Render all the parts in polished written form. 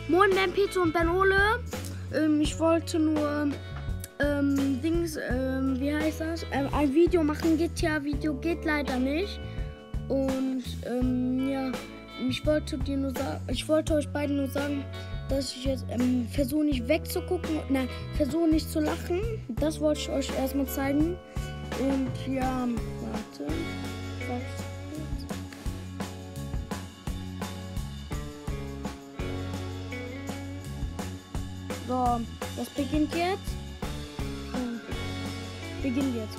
Moin, Ben Peter und Ben Ole. Ich wollte nur wie heißt das? Ein Video machen. GTA-Video geht leider nicht. Und ja, ich wollte euch beiden nur sagen, dass ich jetzt versuche nicht wegzugucken, nein, versuche nicht zu lachen. Das wollte ich euch erstmal zeigen. Und ja, warte. So, das beginnt jetzt. Beginnt jetzt.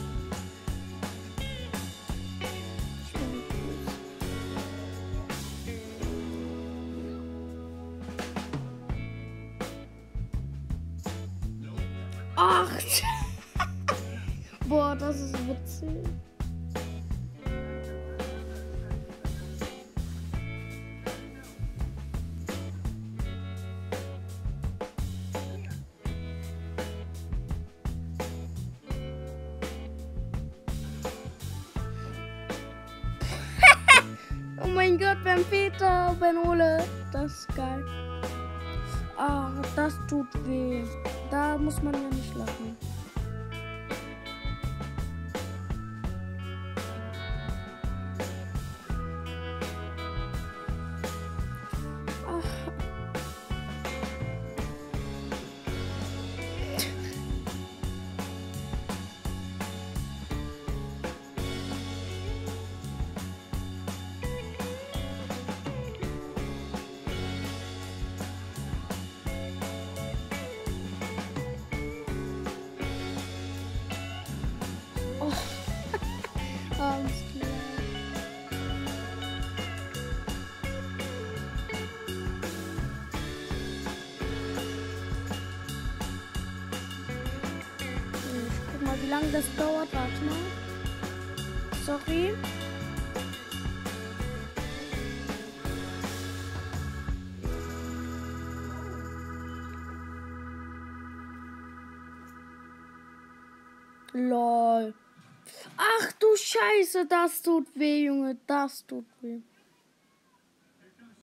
Ach, boah, das ist witzig. Oh mein Gott, Ben Peter, Ben Ole, das ist geil. Ah, das tut weh. Da muss man ja nicht lachen. Alles klar. Ich guck mal, wie lange das dauert. Warte mal. Sorry. Lol. Ach du Scheiße, das tut weh, Junge. Das tut weh.